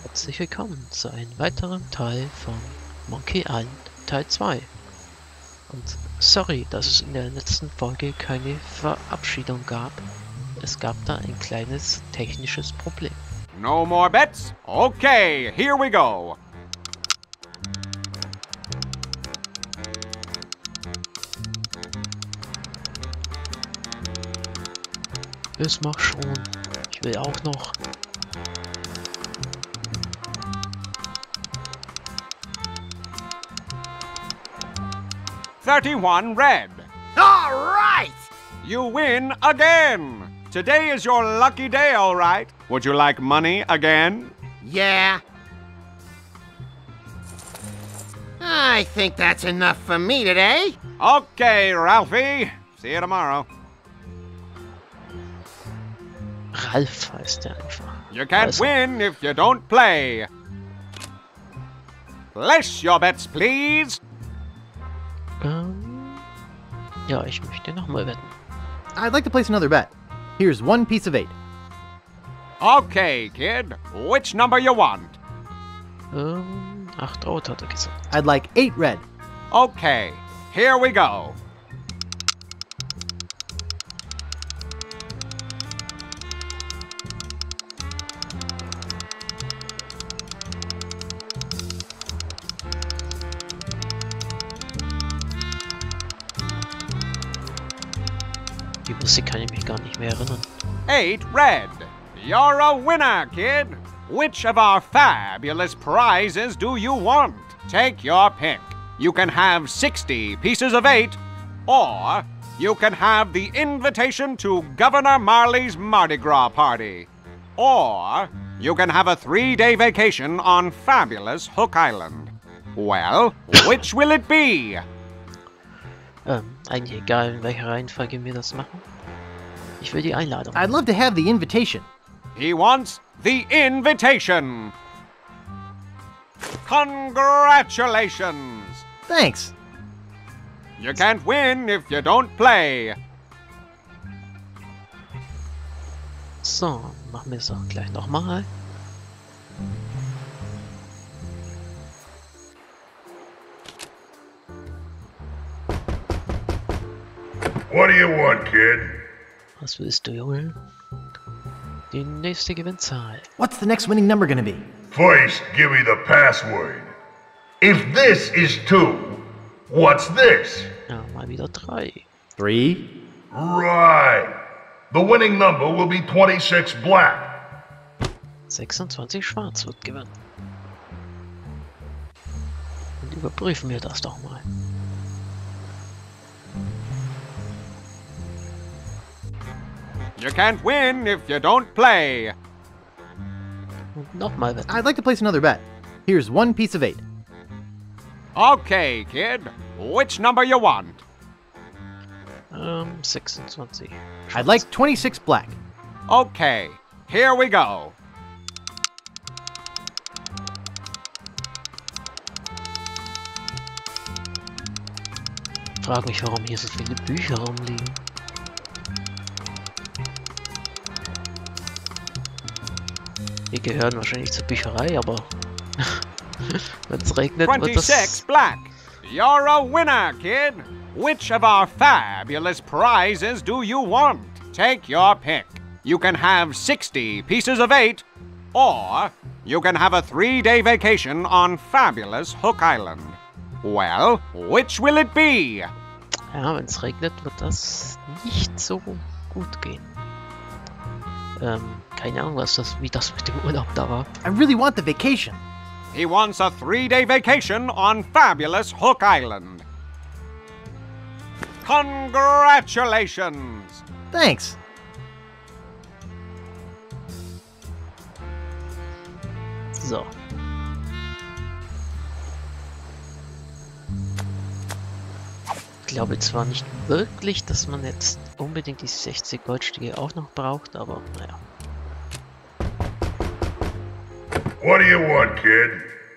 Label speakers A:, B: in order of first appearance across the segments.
A: Herzlich willkommen zu einem weiteren Teil von Monkey Island Teil 2. Und sorry, dass es in der letzten Folge keine Verabschiedung gab. Es gab da ein kleines technisches Problem.
B: No more bets? Okay, here we go.
A: Es mach schon. Ich will auch noch.
B: $31 red.
C: All right!
B: You win again. Today is your lucky day, all right. Would you like money again?
C: Yeah. I think that's enough for me today.
B: Okay, Ralphie. See you tomorrow.
A: Ralf heißt der einfach.
B: You can't
A: Also.
B: win if you don't play. Place your bets, please.
A: Ja, ich möchte nochmal wetten.
D: I'd like to place another bet. Here's one piece of 8.
B: Okay, kid. Which number you want?
A: 8 Rot hat er gesagt.
D: I'd like 8 red.
B: Okay, here we go.
A: Die Musik kann ich mich gar nicht mehr erinnern.
B: 8 red. You're a winner, kid. Which of our fabulous prizes do you want? Take your pick. You can have 60 pieces of 8, or you can have the invitation to Governor Marley's Mardi Gras party. Or you can have a 3-day vacation on fabulous Hook Island. Well, which will it be?
A: Eigentlich egal, in welcher Reihenfolge wir das machen. Ich will die Einladung.
D: I'd love to have the invitation.
B: He wants the invitation. Congratulations!
D: Thanks.
B: You can't win if you don't play.
A: So, machen wir es auch gleich nochmal.
E: What do you want, kid?
A: Was willst du, Junge? Die nächste Gewinnzahl.
D: What's the next winning number gonna be?
E: First, give me the password. If this is 2, what's this?
A: Ja, mal wieder 3.
D: 3.
E: Right. The winning number will be 26 black.
A: 26 Schwarz wird gewinnen. Und überprüfen wir das doch mal.
B: You can't win if you don't play.
A: Und nochmal wetten.
D: I'd like to place another bet. Here's one piece of 8.
B: Okay, kid. Which number you want?
A: 26.
D: I'd like 26 black.
B: Okay, here we go.
A: Frag mich, warum hier so viele Bücher rumliegen. Die gehören wahrscheinlich zur Bücherei, aber wenn es regnet, wird
B: 26
A: das...
B: black. You're a winner, kid. Which of our fabulous prizes do you want? Take your pick. You can have 60 pieces of 8, or you can have a 3-day vacation on fabulous Hook Island. Well, which will it be?
A: Ja, wenn es regnet, wird das nicht so gut gehen. Keine Ahnung, wie das mit dem Urlaub da war.
D: I really want the vacation.
B: He wants a 3-day vacation on fabulous Hook Island. Congratulations!
D: Thanks.
A: So. Ich glaube zwar nicht wirklich, dass man jetzt unbedingt die 60 Goldstücke auch noch braucht, aber naja.
E: What do you want, kid?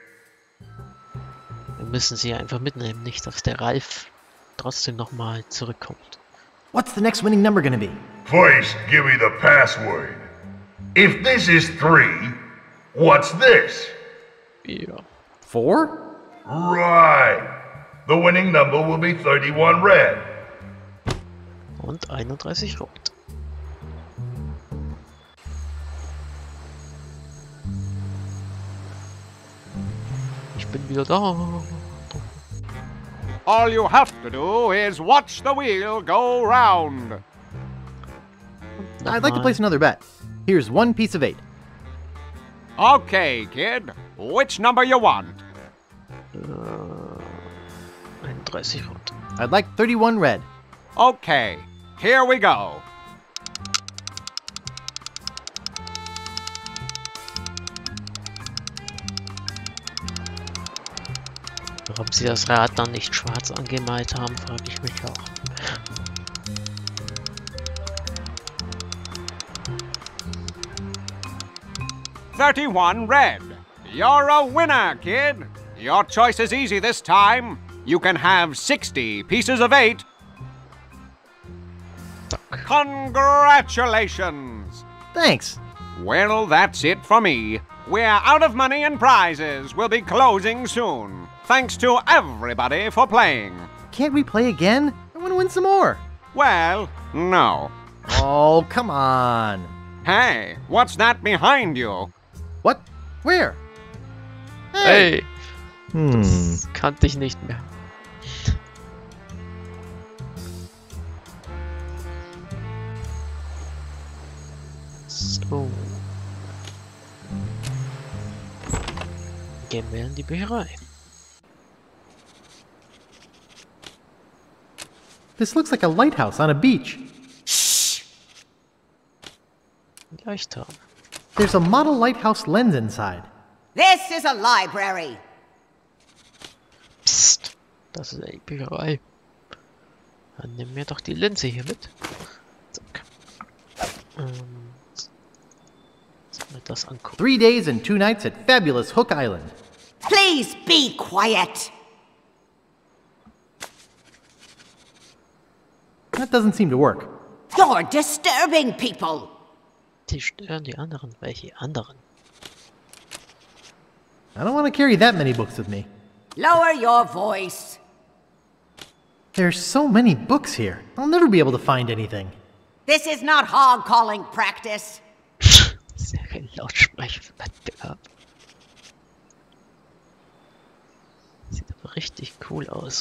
A: Wir müssen sie einfach mitnehmen, nicht dass der Ralf trotzdem nochmal zurückkommt.
D: What's the next winning number gonna be?
E: First, give me the password. If this is 3, What's this?
A: Ja.
D: 4?
E: Right. The winning number will be 31 red.
A: Und 31 rot. Ich bin wieder da.
B: All you have to do is watch the wheel go round.
D: I'd like to place another bet. Here's 1 piece of 8.
B: Okay, kid. Which number you want?
A: 31 rot.
D: I'd like 31 red.
B: Okay, here we go.
A: Warum sie das Rad dann nicht schwarz angemalt haben, frage ich mich auch.
B: $31 red. You're a winner, kid. Your choice is easy this time. You can have 60 pieces of 8. Congratulations!
D: Thanks.
B: Well, that's it for me. We're out of money and prizes. We'll be closing soon. Thanks to everybody for playing.
D: Can't we play again? I want to win some more.
B: Well, no.
D: Oh, come on.
B: Hey, what's that behind you?
D: What? Where?
A: Hey!
D: Hmm.
A: Das kannte ich nicht mehr. So. Gehen wir in die Bücherei.
D: This looks like a lighthouse on a beach.
A: Leuchtturm.
D: There's a model lighthouse lens inside.
F: This is a library.
A: Psst. Das ist eine Bücherei. Dann nehmen wir doch die Linse hier mit. Zack. Sollen wir das angucken?
D: 3 days and 2 nights at fabulous Hook Island.
F: Please be quiet.
D: That doesn't seem to work.
F: You're disturbing people.
A: Die stören die anderen. Welche anderen?
D: I don't want to carry that many books with me.
F: Lower your voice.
D: There's so many books here. I'll never be able to find anything.
F: This is not hog calling practice.
A: Sehr kein Lautsprechwettbewerb. Sieht aber richtig cool aus.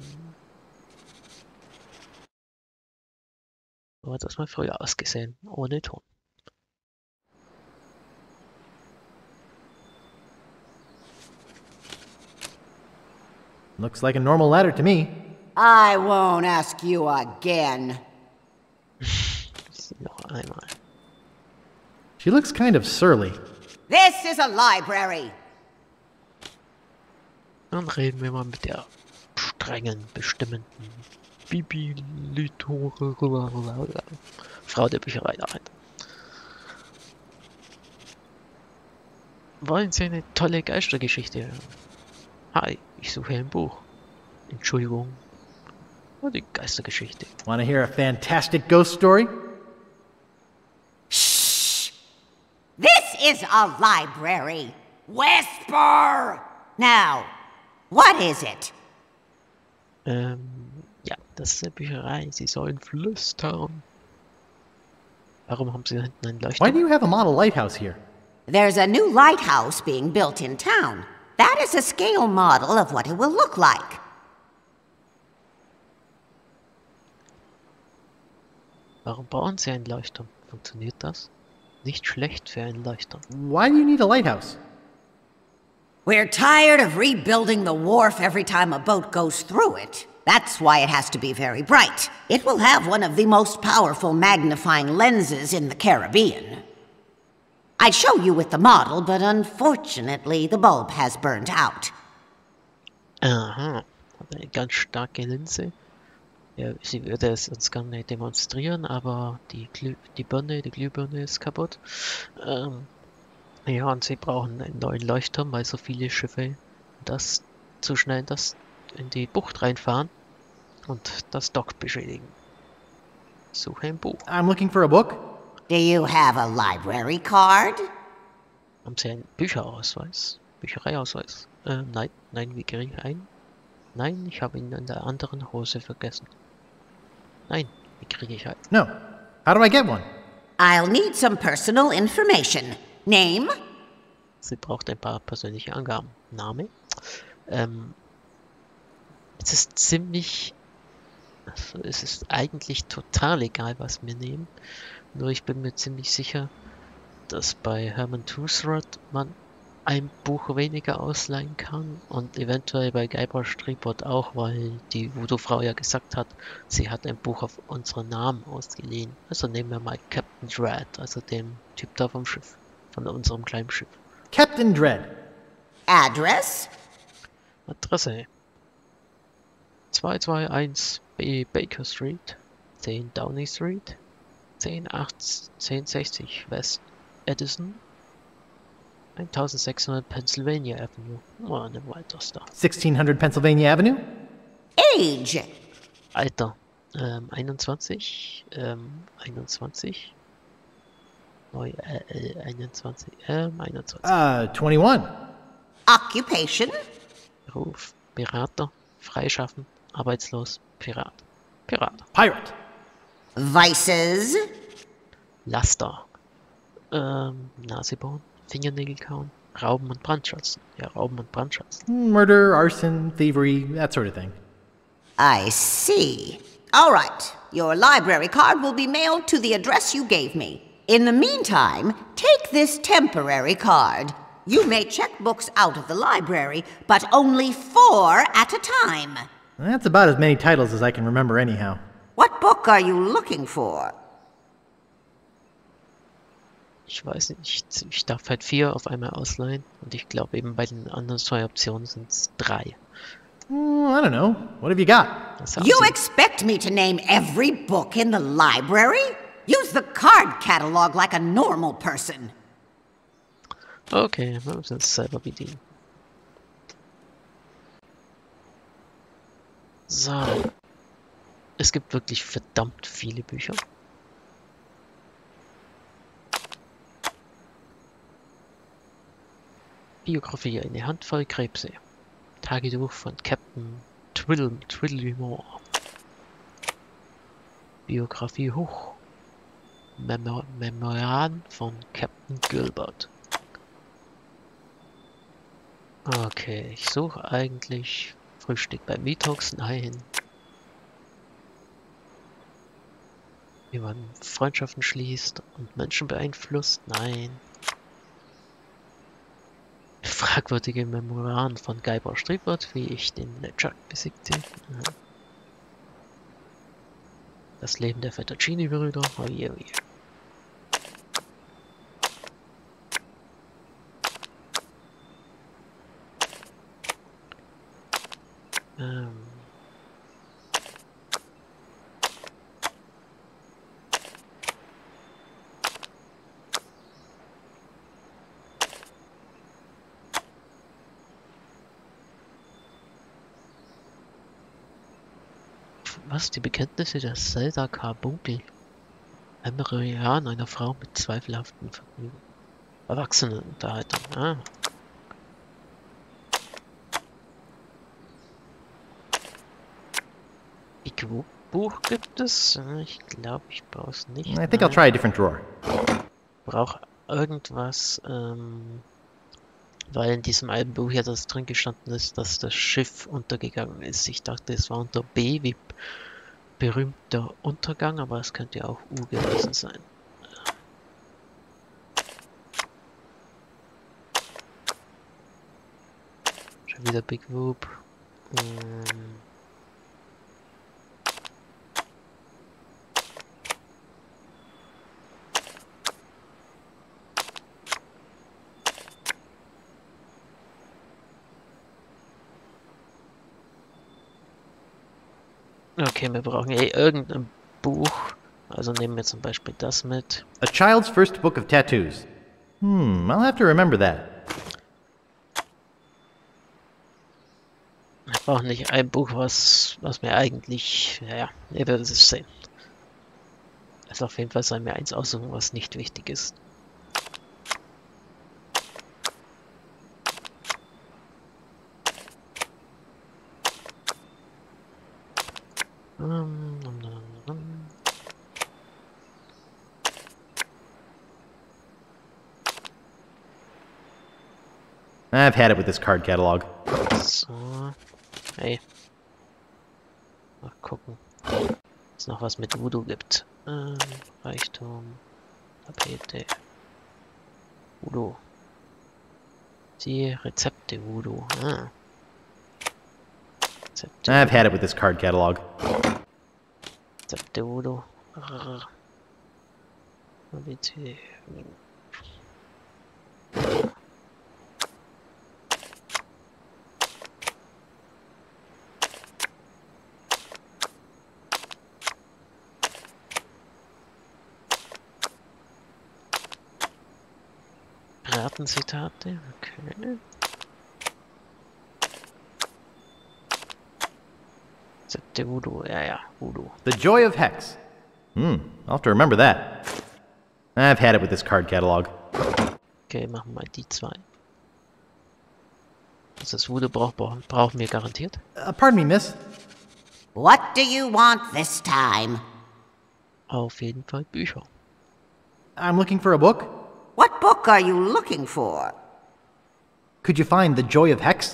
A: So hat das mal früher ausgesehen, ohne Ton.
D: Looks like a normal ladder to me.
F: I won't ask you again.
A: Noch einmal.
D: She looks kind of surly.
F: This is a library.
A: Dann reden wir mal mit der strengen, bestimmenden Frau der Bücherei da rein. Wollen Sie eine tolle Geistergeschichte hören? Hi, ich suche ein Buch. Entschuldigung. Nur die Geistergeschichte.
D: Want to hear a fantastic ghost story?
F: Shh. This is a library. Whisper. Now, what is it?
A: Ja, das ist eine Bücherei. Sie sollen flüstern. Warum haben Sie da hinten einen
D: Why
A: Leuchtturm?
D: do you have a model lighthouse here?
F: There's a new lighthouse being built in town. That is a scale model of what it will look like.
A: Warum bauen Sie einen Leuchtturm? Funktioniert das? Nicht schlecht für einen Leuchtturm.
D: Why do you need a lighthouse?
F: We're tired of rebuilding the wharf every time a boat goes through it. That's why it has to be very bright. It will have one of the most powerful magnifying lenses in the Caribbean. I'd show you with the model, but unfortunately the bulb has burned out.
A: Aha, hat eine ganz starke Linse. Ja, sie würde es uns gerne demonstrieren, aber die Glühbirne ist kaputt. Ja, und sie brauchen einen neuen Leuchtturm, weil so viele Schiffe das zu schnell in die Bucht reinfahren und das Dock beschädigen. Suche ein Buch.
D: I'm looking for a book.
F: Do you have a library card?
A: Haben Sie einen Bücherausweis? Büchereiausweis? Nein, nein, wie kriege ich einen? Nein, ich habe ihn in der anderen Hose vergessen. Nein, wie kriege ich einen?
D: No. How do I get one?
F: I'll need some personal information. Name?
A: Sie braucht ein paar persönliche Angaben. Name? Es ist ziemlich... Also es ist eigentlich total egal, was wir nehmen. Nur ich bin mir ziemlich sicher, dass bei Herman Toosrod man ein Buch weniger ausleihen kann und eventuell bei Guybrush Threepwood auch, weil die Voodoo-Frau ja gesagt hat, sie hat ein Buch auf unseren Namen ausgeliehen. Also nehmen wir mal Captain Dread, also dem Typ da vom Schiff, von unserem kleinen Schiff.
D: Captain Dread.
F: Address?
A: Adresse 221B Baker Street, 10 Downey Street, 1060 West Edison, 1600 Pennsylvania Avenue. Oh, eine weiterste.
D: 1600 Pennsylvania Avenue?
F: Age?
A: Alter, 21, 21. Neu, 21, 21.
D: 21.
F: Occupation?
A: Beruf, Berater, freischaffen, arbeitslos, Pirat. Pirat.
D: Pirate.
F: Vices?
A: Laster. Nase bohren, Fingernägel kauen, Rauben und Brandschatzen. Ja, Rauben und Brandschatzen.
D: Murder, arson, thievery, that sort of thing.
F: I see. All right. Your library card will be mailed to the address you gave me. In the meantime, take this temporary card. You may check books out of the library, but only 4 at a time.
D: That's about as many titles as I can remember anyhow.
F: What book are you looking for?
A: Ich weiß nicht, ich darf halt 4 auf einmal ausleihen und ich glaube eben bei den anderen 2 Optionen sind es 3.
D: I don't know. What have you got?
A: Das haben
F: You
A: sie.
F: expect me to name every book in the library? Use the card catalog like a normal person.
A: Okay, wir müssen uns selber bedienen. So. Es gibt wirklich verdammt viele Bücher. Biografie, eine Handvoll Krebse. Tagebuch von Captain Twiddlemore. Biografie hoch. Memoiren von Captain Gilbert. Okay, ich suche eigentlich Frühstück bei Meatox. Nein. Wie man Freundschaften schließt und Menschen beeinflusst. Nein. Fragwürdige Memoiren von Guybrush Threepwood, wie ich den LeChuck besiegte. Das Leben der Fettuccini-Brüder. Oje, oje. Was? Die Bekenntnisse der Zelda Carbunkel? Memoiren einer Frau mit zweifelhaften Vergnügen. Erwachsenenunterhaltung. Ah. Big Whoop Buch gibt es? Ich glaube, ich brauche es nicht.
D: I think I'll try a different drawer.
A: Brauche irgendwas, weil in diesem alten Buch ja das drin gestanden ist, dass das Schiff untergegangen ist. Ich dachte, es war unter B wie berühmter Untergang, aber es könnte ja auch U gewesen sein. Schon wieder Big Whoop. Okay, wir brauchen irgendein Buch. Also nehmen wir zum Beispiel das mit.
D: A Child's First Book of Tattoos. I'll have to remember that.
A: Wir brauchen nicht ein Buch, was mir eigentlich... Ja, ihr werdet es sehen. Also auf jeden Fall soll mir eins aussuchen, was nicht wichtig ist.
D: I've had it with this card catalog.
A: So. Hey. Mal gucken. Ob es noch was mit Voodoo gibt. Reichtum. Tapete. Voodoo. Die Rezepte Voodoo. Ah. Rezepte.
D: I've had it with this card catalog.
A: Rezepte Voodoo. Tapete. Ratenzitate, okay. Rezepte Voodoo, ja, Voodoo.
D: The Joy of Hex. I'll have to remember that. I've had it with this card catalog.
A: Okay, machen wir die zwei. Also das Voodoo brauchen wir garantiert.
D: Pardon me, miss.
F: What do you want this time?
A: Auf jeden Fall Bücher.
D: I'm looking for a book.
F: What book are you looking for?
D: Could you find The Joy of Hex?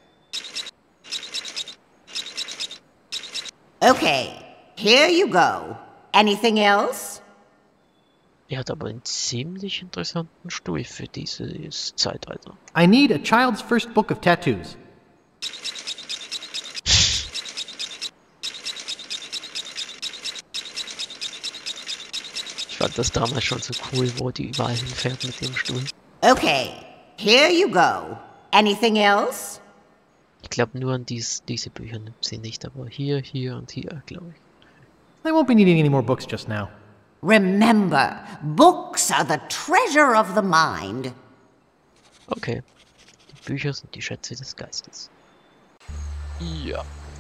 F: Okay, here you go. Anything else?
A: Er hat aber einen ziemlich interessanten Stuhl für dieses Zeitalter.
D: I need a child's first book of tattoos.
A: Ich fand das damals schon so cool, wo die überall hinfährt mit dem Stuhl.
F: Okay, here you go. Anything else?
A: Ich glaube nur an diese Bücher nimmt sie nicht, aber hier und hier, glaube ich.
D: I won't be needing any more books just now.
F: Remember, books are the treasure of the mind.
A: Okay. Die Bücher sind die Schätze des Geistes. Ja.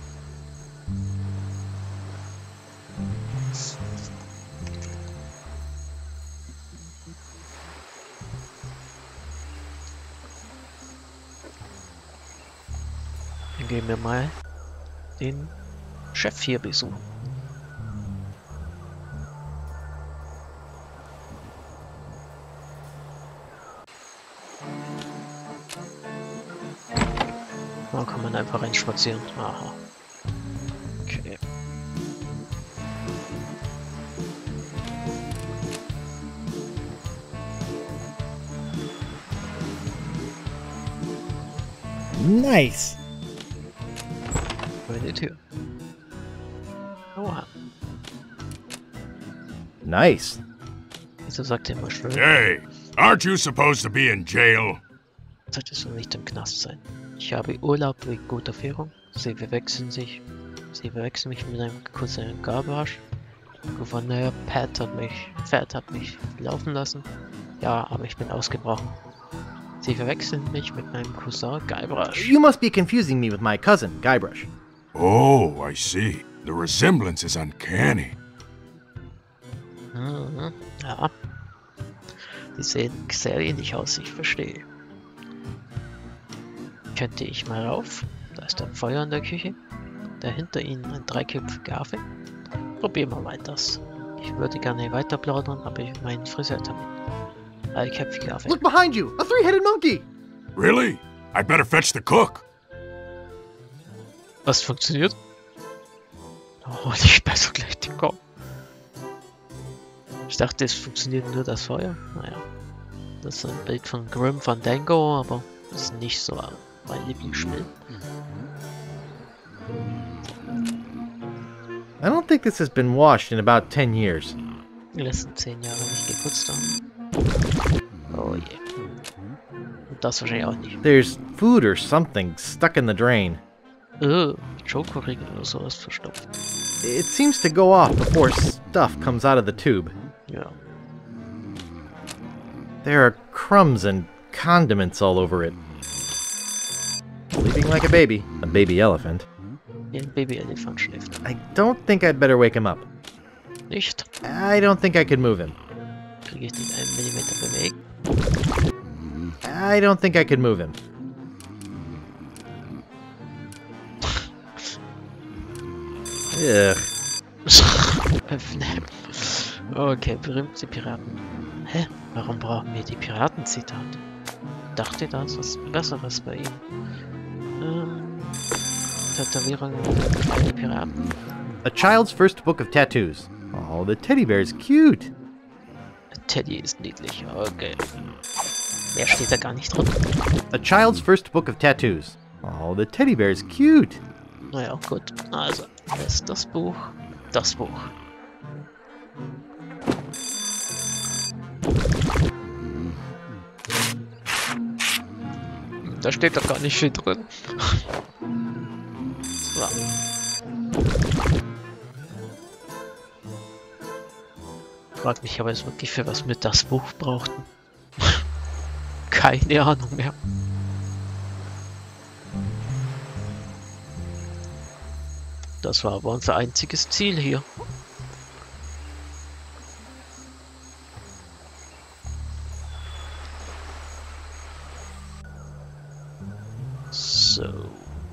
A: Dann gehen wir mal den Chef hier besuchen. Da kann man einfach reinspazieren. Aha. Okay.
D: Nice.
A: Meine Tür. Oha.
D: Nice.
A: Wieso sagt er immer schön?
G: Hey, aren't you supposed to be in jail?
A: Solltest du nicht im Knast sein. Ich habe Urlaub wegen guter Führung. Sie verwechseln mich mit einem Cousin Garbage. Gouverneur Fett hat mich laufen lassen. Ja, aber ich bin ausgebrochen. Sie verwechseln mich mit meinem Cousin Guybrush.
D: You must be confusing me with my cousin, Guybrush.
G: Oh, I see. The resemblance is uncanny.
A: Mhm, ja. Die sehen sehr ähnlich aus, ich verstehe. Könnte ich mal rauf? Da ist ein Feuer in der Küche. Dahinter ihnen ein dreiköpfiger Affe. Probieren wir weiters. Ich würde gerne weiter plaudern, aber ich meinen Friseurtermin. Dreiköpfiger Affe.
D: Look behind you! A three-headed monkey!
G: Really? I'd better fetch the cook.
A: Was funktioniert? Oh, ich sperre gleich den Kopf. Ich dachte, es funktioniert nur das Feuer. Naja. Das ist ein Bild von Grim Fandango, aber das ist nicht so mein Lieblingsspiel.
D: I don't think this has been washed in about 10 years.
A: Die letzten 10 Jahre nicht geputzt haben. Oh je. Und das wahrscheinlich auch nicht.
D: There's food or something stuck in the drain.
A: Schokoriegel oder sowas verstopft.
D: It seems to go off before stuff comes out of the tube.
A: Ja.
D: There are crumbs and condiments all over it. Sleeping like a baby elephant.
A: Wie ein Babyelefant schläft.
D: I don't think I'd better wake him up.
A: Nicht?
D: I don't think I could move him.
A: Kriege ich den 1 Millimeter bewegen?
D: I don't think I could move him. Ugh.
A: Öffnen. Okay, berühmte Piraten. Hä? Warum brauchen wir die Piratenzitate? Dachte, da ist was Besseres bei ihm. Tätowierung für die Piraten.
D: A child's first book of tattoos. Oh, the teddy bear is cute.
A: Teddy ist niedlich. Okay. Mehr steht da gar nicht drin.
D: A child's first book of tattoos. Oh, the teddy bear is cute.
A: Naja, gut. Also, das ist das Buch. Das Buch. Da steht doch gar nicht viel drin. So. Frag mich aber jetzt wirklich, für was wir das Buch brauchten. Keine Ahnung mehr. Das war aber unser einziges Ziel hier. So.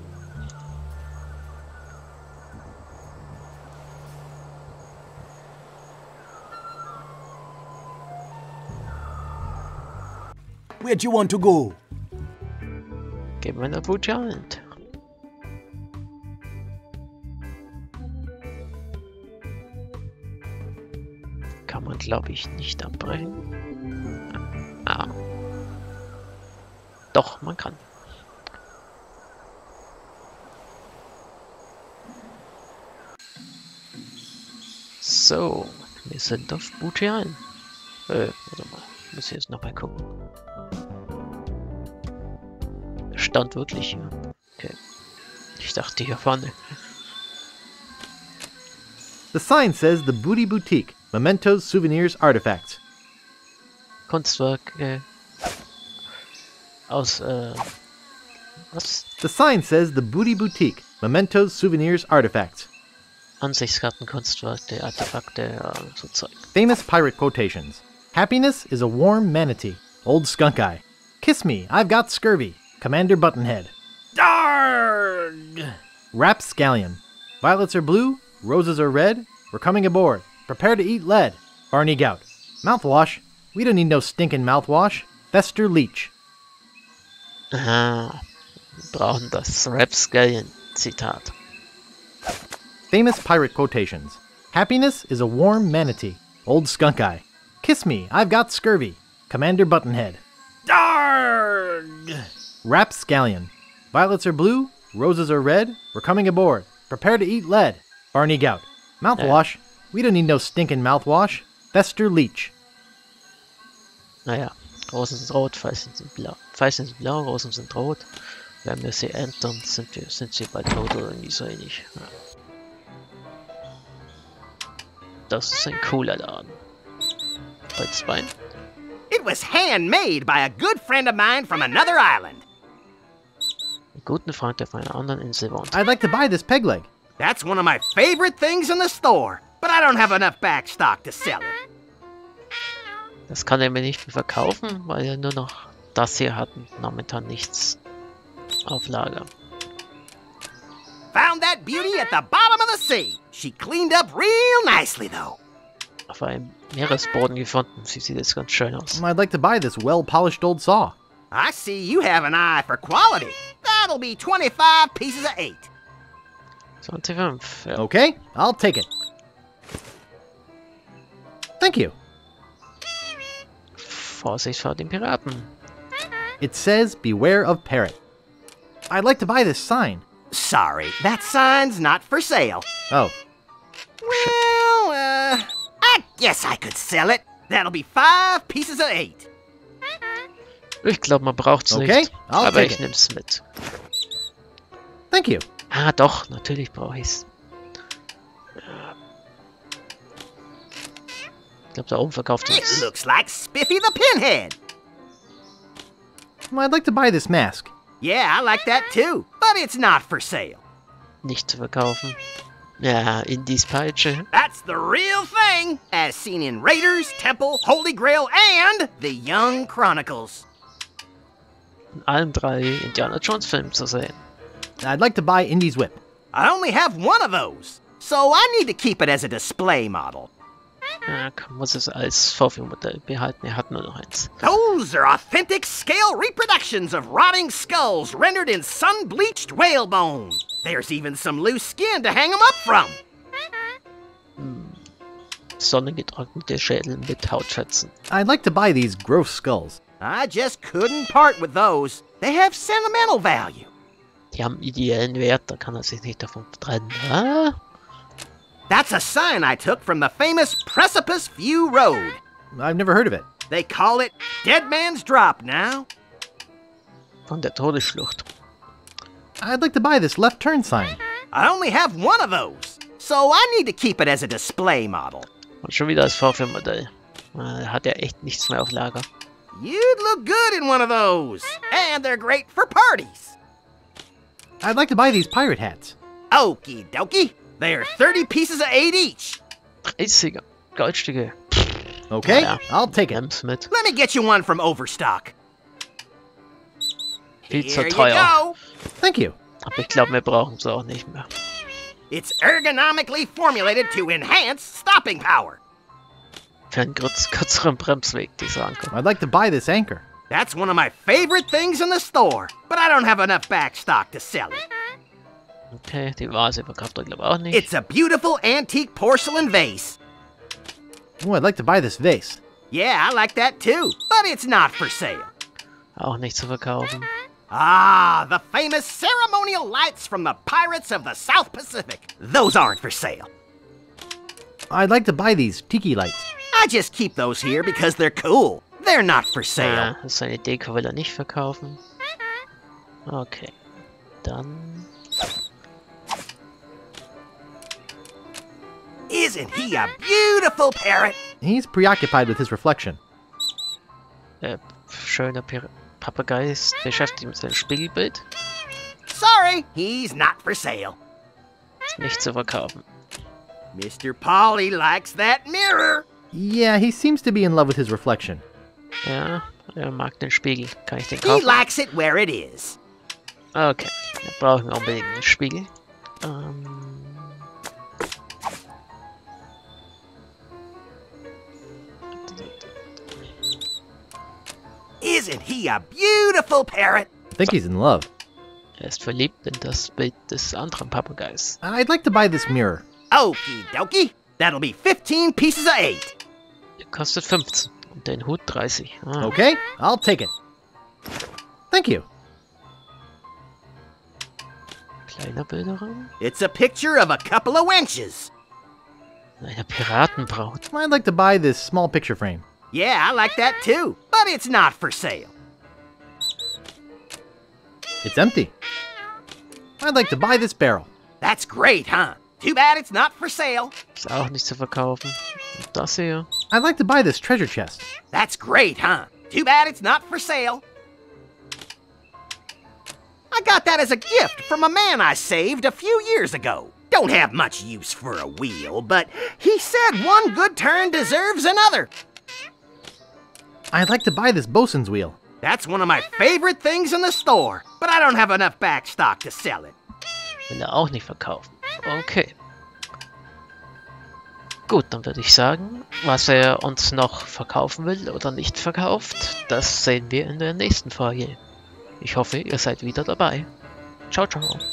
H: Where'd you want to go?
A: Gehen wir nach Booty Island. Kann man, glaube ich, nicht abbrechen. Ah. Doch, man kann. So, wir sind auf Booty Island. Warte mal, muss ich jetzt noch mal gucken. Stand wirklich hier. Okay. Ich dachte hier vorne.
D: The sign says the Booty Boutique. Mementos, souvenirs, artifacts.
A: Kunstwerk aus was?
D: The sign says the Booty Boutique. Mementos, souvenirs, artifacts.
A: Ansichtskarten, Kunstwerke, Artefakte, ja, so Zeug.
D: Famous pirate quotations. Happiness is a warm manatee. Old Skunk Eye. Kiss me, I've got scurvy. Commander Buttonhead. Darg! Rapscallion. Violets are blue, roses are red. We're coming aboard. Prepare to eat lead. Barney Gout. Mouthwash. We don't need no stinking mouthwash. Fester Leech.
A: Aha. Wir brauchen das Rapscallion-Zitat.
D: Famous pirate quotations. Happiness is a warm manatee. Old Skunk Eye. Kiss me, I've got scurvy. Commander Buttonhead. Darg! Rapscallion. Violets are blue, roses are red. We're coming aboard. Prepare to eat lead. Barney Gout. Mouthwash. We don't need no stinking mouthwash. Fester Leech.
A: Naja, Rosen sind rot, Veilchen sind blau. Veilchen sind blau, Rosen sind rot. Wenn wir sie entern, sind sie bei tot oder irgendwie so ähnlich. Ja. Das ist ein cooler Laden. Bei 2.
C: It was handmade by a good friend of mine from another island.
A: Ein guter Freund, der auf einer anderen Insel wohnt.
D: I'd like to buy this peg leg.
C: That's one of my favorite things in the store, but I don't have enough back stock to sell it.
A: Das kann er mir nicht mehr verkaufen, weil er nur noch das hier hat und momentan nichts auf Lager.
C: Found that beauty at the bottom of the sea. She cleaned up real nicely, though.
A: Auf einem Meeresboden gefunden. Sie sieht jetzt ganz schön aus.
D: I'd like to buy this well-polished old saw.
C: I see you have an eye for quality. That'll be 25 pieces of 8.
A: 25, ja.
D: Okay, I'll take it. Thank you.
A: Vorsicht vor den Piraten.
D: It says, beware of parrot. I'd like to buy this sign.
C: Sorry, that sign's not for sale.
D: Oh,
C: Well, I guess I could sell it. That'll be 5 pieces of 8.
A: Ich glaube, man braucht's
D: Okay,
A: nicht.
D: I'll
A: Aber
D: take
A: ich
D: it.
A: nehm's mit.
D: thank you.
A: Ah, doch, natürlich brauche ich's. Ich glaube, da oben verkauft
C: It
A: es.
C: looks like Spiffy the Pinhead.
D: I'd like to buy this mask.
C: Yeah, I like that too, but it's not for sale.
A: Nicht zu verkaufen. Ja, Indies Peitsche.
C: That's the real thing, as seen in Raiders, Temple, Holy Grail, and The Young Chronicles.
A: In allen 3 Indiana Jones Filmen zu sehen.
D: I'd like to buy Indy's whip.
C: I only have one of those. so I need to keep it as a display model.
A: Ja, muss es als Vorführmodell behalten. Er hat nur noch eins.
C: Those are authentic scale reproductions of rotting skulls rendered in sun-bleached whalebone. There's even some loose skin to hang them up from.
A: Sonnengetrocknete Schädel mit Hautfetzen.
D: I'd like to buy these gross skulls.
C: I just couldn't part with those. They have sentimental value.
A: Die haben ideellen Wert, da kann er sich nicht davon trennen. Ah?
C: That's a sign I took from the famous Precipice View Road.
D: I've never heard of it.
C: They call it Dead Man's Drop now.
A: Von der Todesschlucht.
D: I'd like to buy this left turn sign.
C: I only have one of those, so I need to keep it as a display model.
A: Und schon wieder als Vorführmodell. Hat er echt nichts mehr auf Lager.
C: You'd look good in one of those, and they're great for parties.
D: I'd like to buy these pirate hats.
C: Okie dokie. They're 30 pieces of 8 each.
A: 30er Goldstücke.
D: Okay,
A: Ja,
D: I'll take it.
A: nimm's mit.
C: Let me get you one from Overstock.
A: Viel zu
C: Here you
A: teuer.
C: go.
D: Thank you.
A: Aber ich glaube, wir brauchen es auch nicht mehr.
C: It's ergonomically formulated to enhance stopping power.
A: Für einen kürzeren Bremsweg, dieser Anker.
D: I'd like to buy this anchor.
C: That's one of my favorite things in the store, but I don't have enough back stock to sell it.
A: Okay, die Vase verkauft er, glaube ich, auch nicht.
C: It's a beautiful antique porcelain vase.
D: Oh, I'd like to buy this vase.
C: Yeah, I like that too, but it's not for sale.
A: Auch nicht zu verkaufen.
C: Ah, the famous ceremonial lights from the Pirates of the South Pacific. Those aren't for sale.
D: I'd like to buy these tiki lights.
C: I just keep those here because they're cool. They're not for sale.
A: Seine Deko will er nicht verkaufen. Okay. Dann...
C: Isn't he a beautiful parrot?
D: He's preoccupied with his reflection.
A: Schöner Papagei ist beschäftigt mit seinem Spiegelbild.
C: Sorry, he's not for sale.
A: Ist nicht zu verkaufen.
C: Mr. Polly likes that mirror.
D: Yeah, he seems to be in love with his reflection.
A: Ja, er mag den Spiegel. Kann ich den
C: He
A: kaufen?
C: likes it where it is.
A: Okay, dann brauchen wir unbedingt einen Spiegel.
C: Isn't he a beautiful parrot?
D: I think he's in love.
A: Er ist verliebt in das Bild des anderen Papageis.
D: I'd like to buy this mirror.
C: Okie dokie. That'll be 15 pieces of 8.
A: Der kostet 15 und den Hut 30. Ah.
D: Okay, I'll take it. Thank you.
A: Kleiner Bilderraum.
C: It's a picture of a couple of wenches.
A: Eine Piratenbraut.
D: I'd like to buy this small picture frame.
C: Yeah, I like that too, but it's not for sale.
D: It's empty. I'd like to buy this barrel.
C: That's great, huh? Too bad it's not for sale.
A: Ist auch nicht zu verkaufen. Und das hier.
D: I'd like to buy this treasure chest.
C: That's great, huh? Too bad it's not for sale. I got that as a gift from a man I saved a few years ago. Don't have much use for a wheel, but he said one good turn deserves another.
D: I'd like to buy this bosun's wheel.
C: That's one of my favorite things in the store, but I don't have enough back stock to sell it.
A: Will er auch nicht verkaufen. Okay. Gut, dann würde ich sagen, was er uns noch verkaufen will oder nicht verkauft, das sehen wir in der nächsten Folge. Ich hoffe, ihr seid wieder dabei. Ciao, ciao.